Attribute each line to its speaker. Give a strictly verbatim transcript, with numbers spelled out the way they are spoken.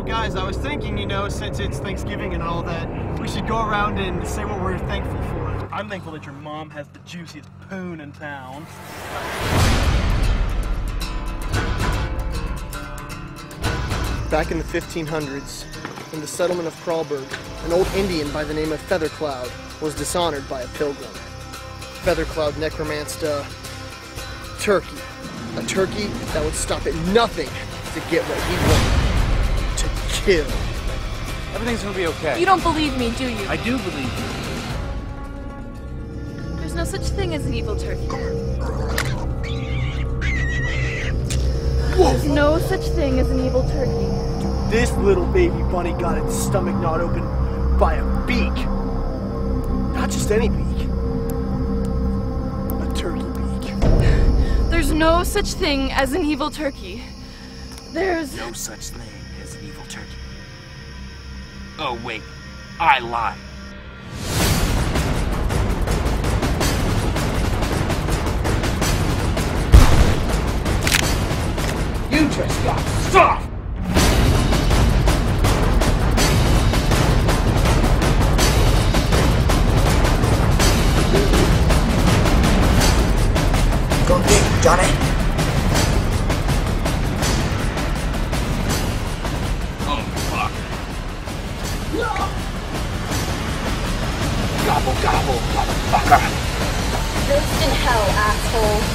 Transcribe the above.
Speaker 1: So guys, I was thinking, you know, since it's Thanksgiving and all that, we should go around and say what we're thankful for.
Speaker 2: I'm thankful that your mom has the juiciest poon in town.
Speaker 1: Back in the fifteen hundreds, in the settlement of Kralberg, an old Indian by the name of Feathercloud was dishonored by a pilgrim. Feathercloud necromanced a turkey. A turkey that would stop at nothing to get what he wanted. To kill.
Speaker 3: Everything's gonna be okay.
Speaker 4: You don't believe me, do you?
Speaker 3: I do believe you.
Speaker 4: There's no such thing as an evil turkey. There's no such thing as an evil turkey.
Speaker 1: This little baby bunny got its stomach gnawed open by a beak. Not just any beak. A turkey beak.
Speaker 4: There's no such thing as an evil turkey. There's
Speaker 3: No such thing as an evil turkey. Oh wait, I lied. You just got soft!
Speaker 5: Go dig, Johnny.
Speaker 3: Oh fuck. Gobble gobble, motherfucker.
Speaker 6: Roast in hell, asshole.